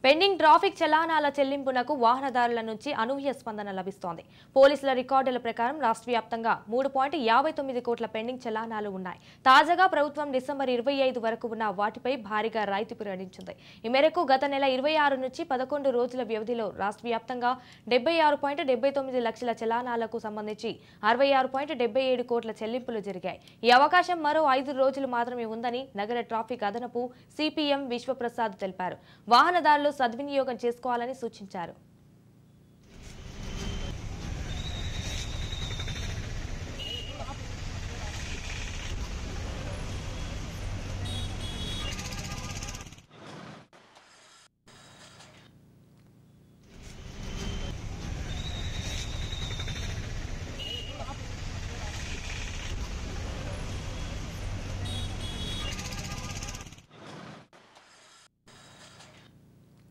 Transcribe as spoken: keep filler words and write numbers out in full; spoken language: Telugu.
పెండింగ్ ట్రాఫిక్ చలానాల చెల్లింపునకు వాహనదారుల నుంచి అనూహ్య స్పందన లభిస్తోంది. పోలీసుల రికార్డుల ప్రకారం రాష్ట్ర వ్యాప్తంగా మూడు పాయింట్ యాభై తొమ్మిది కోట్ల పెండింగ్ చలానాలు ఉన్నాయి. తాజాగా ప్రభుత్వం డిసెంబర్ ఇరవై ఐదు వరకు ఉన్న వాటిపై భారీగా రాయితీ ప్రకటించింది. ఈ మేరకు గత నెల ఇరవై ఆరు నుంచి పదకొండు రోజుల వ్యవధిలో రాష్ట్ర వ్యాప్తంగా డెబ్బై ఆరు పాయింట్ డెబ్బై తొమ్మిది లక్షల చలానాలకు సంబంధించి అరవై ఆరు పాయింట్ డెబ్బై ఏడు కోట్ల చెల్లింపులు జరిగాయి. ఈ అవకాశం మరో ఐదు రోజులు మాత్రమే ఉందని నగర ట్రాఫిక్ అదనపు సిపిఎం విశ్వప్రసాద్ తెలిపారు. వాహనదారులు సద్వినియోగం చేసుకోవాలని సూచించారు.